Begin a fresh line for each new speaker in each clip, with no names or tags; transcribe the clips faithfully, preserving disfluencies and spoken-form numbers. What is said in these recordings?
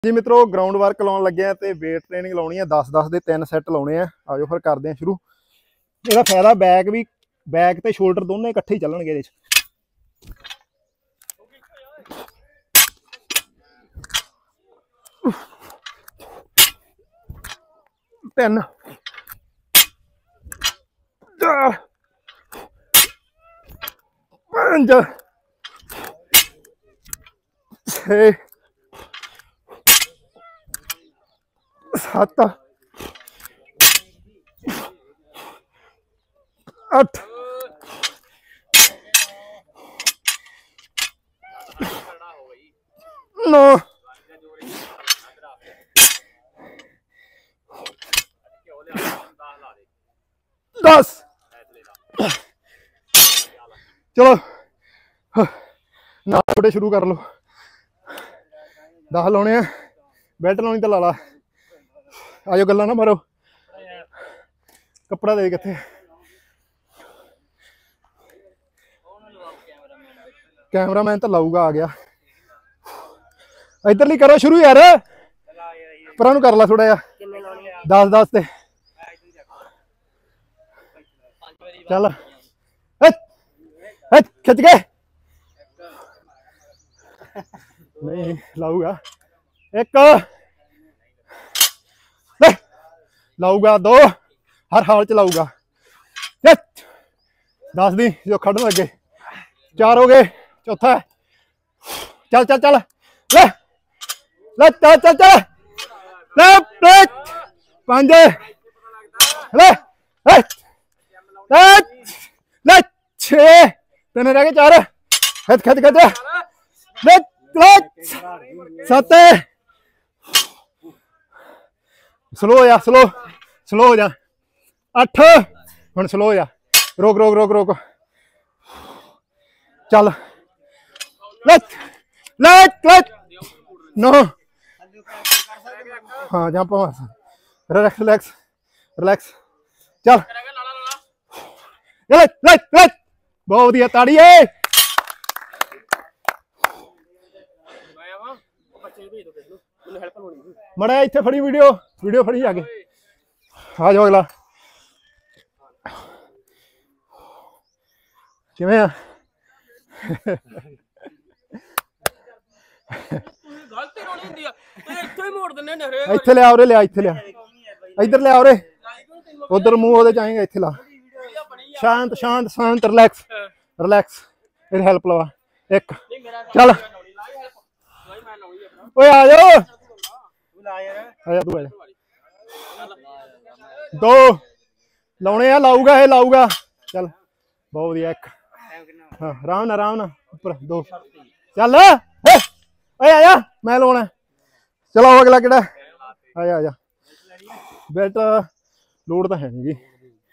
जी मित्रों ground work लाने लगे हैं तो वेट ट्रेनिंग लानी है दस दस के तीन सैट लाने हैं। आओ फिर करते हैं शुरू। इसका फायदा बैक भी बैक तो शोल्डर दोनों इकट्ठे ही चलणगे। तीन चार पांच छे सत्त अठ नौ दस। चलो ना छोटे शुरू कर लो। दस लाने हैं बेल्ट लानी तो ला ला। आजो गल्ला ना मारो। कपड़ा दे किथे कैमरा मैन तो लाऊगा आ गया। इधरली करो शुरू यार। पर कर ला थोड़ा यार दस दस ते चल खिंच गए नहीं लाऊगा एक लाऊगा दो हर हाल च लाऊगा। दस दी जो खड़न लगे चार हो गए चौथा चल चल चल ले ले चल चल चल ले पांच ले ले ले छे तीन रह गए चार खच खच खच ले सत स्लो हो जा स्लो स्लो हो जा अठ हुण स्लो हो जा रोक रोक रोक रोक चल लेट लेट लेट नो हाँ जंप रिलैक्स रिलैक्स रिलैक्स चल लेट लेट लेट बहुत वधिया ताड़ी है। मड़ा इत्थे फड़ी वीडियो वीडियो फड़ी आगे आ जाओ अगला किवें आ इत्थे लिया उरे लिया इत्थे लिया इधर लिया उरे उधर मुंह ओदे चाहेंगे इत्थे ला शांत शांत शांत रिलैक्स रिलैक्स फिर हेल्प लवा एक चल ओए आ जाओ आजा तू आजा दो लाने हैं लाऊगा है लाऊगा चल बहुत वधिया एक हाँ आराम ना आराम ना ऊपर दो चल ओए आजा मैं लाना चलो अगला केड़ा आजा आजा बेल्ट लोड तो है नहीं जी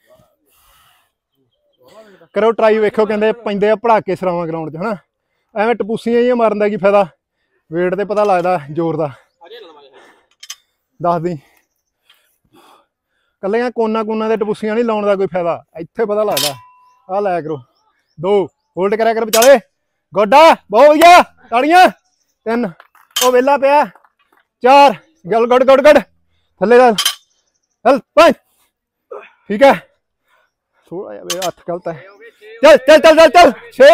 करो ट्राई वेखो कहते पैंदे पड़ाके सरावां ग्राउंड च है ना एवें टपूसियां ही मारन का की फायदा वेट तो पता लगता जोर का दस दी कल्लियां कोना कोना ते टपूसियां नहीं लाने का कोई फायदा इत्थे पता लगता आ लाया करो दो होल्ड करा कर विचाले गोडा बहुत वधिया ताड़ियां तीन ओ वेला पिया चार गल गुड गुड गुड थल्ले गल चल पांच ठीक है थोड़ा जिहा हथ गलत है चल चल चल चल चल छे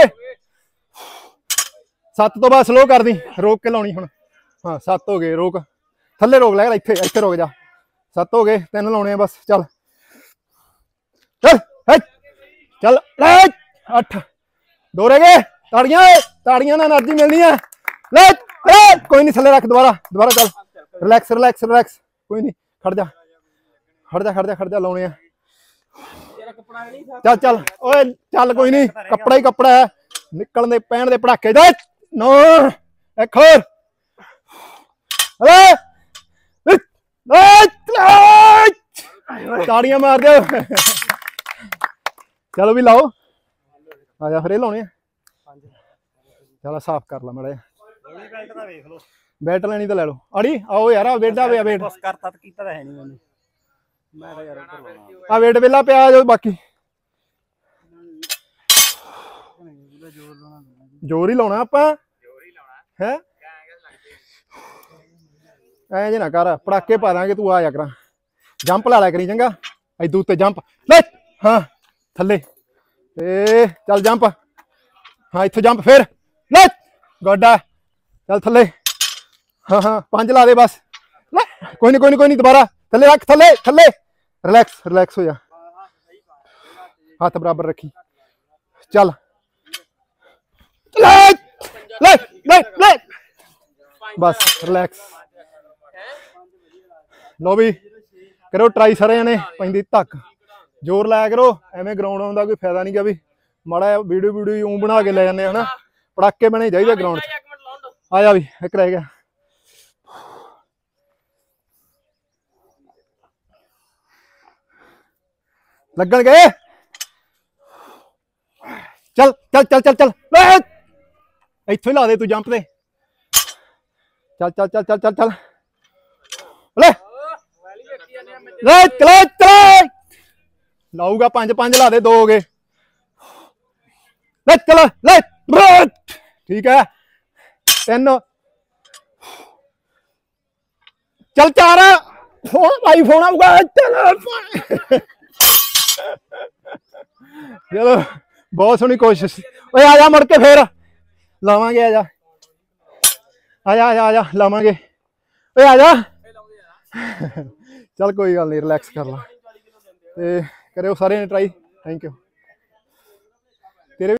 सत्त तो बाद स्लो कर दी रोक के लानी हुण हाँ सत्त हो गए रोक थल्ले रोक लै इत्थे इत्थे रोक जा सत्त हो गए तीन लाने बस चल चल है चल अठ दो रह गए ताड़ियां ताड़ियां ना एनर्जी मिलनी है ले कोई नहीं थल्ले रख दोबारा दोबारा चल रिलैक्स रिलैक्स रिलैक्स कोई नहीं खड़ जा खड़ जा खड़ जा खड़ जा लाने चल चल ओए चल कोई नहीं कपड़ा ही कपड़ा है निकलने पैन दे पटाके दे नो एक और ताड़ियां मार दो चलो भी लाओ आजा फिर लाने चल साफ कर ला मड़ा बेल्ट लेनी तो ले लो अड़ी आओ यार वेट आ वेट आ वेट वेला पे आ जाओ बाकी जोर ही लाना आप है ਐ ਜੇ ਨਾ ਕਰ ਪੜਾਕੇ ਪਾ ਦਾਂਗੇ ਤੂੰ आ जा करा जंप ला लिया करी चंगा इदू उत्ते जंप ले हाँ थले ए चल जंप हाँ इत्थों जंप फिर ले गोडा चल थले हाँ हाँ पांच ला दे बस ले कोई नहीं कोई नहीं कोई नहीं दोबारा थले रख थले थले रिलैक्स रिलैक्स हो जा हाथ बराबर रखी चल ले ले ले ले बस रिलैक्स लो भी करो ट्राई सारे जने पैंदी धक जोर लाया करो एवें ग्राउंड आउंदा कोई फायदा नहीं गा भी माड़ा वीडियो वीडियो ऊं बना के ले जाने है ना पटाके बने चाहिए ग्राउंड आ जा भी एक रह गया लगन गए चल चल चल चल चल इत्थों ही ला दे तू जंप दे चल चल चल चल चल चल ले ले चले चले लाऊगा पांच पांच ला दे दो हो गए ले चल ले ठीक है तीन चल चार फोन भाई फोन आऊगा चल चलो बहुत सोहनी कोशिश ओए आ जा मुड़ के फिर लावांगे आ जा आ जा आ जा आ जा लावांगे ओए आ जा चल कोई गल नहीं रिलैक्स कर ला ते करो सारे ने ट्राई थैंक यू।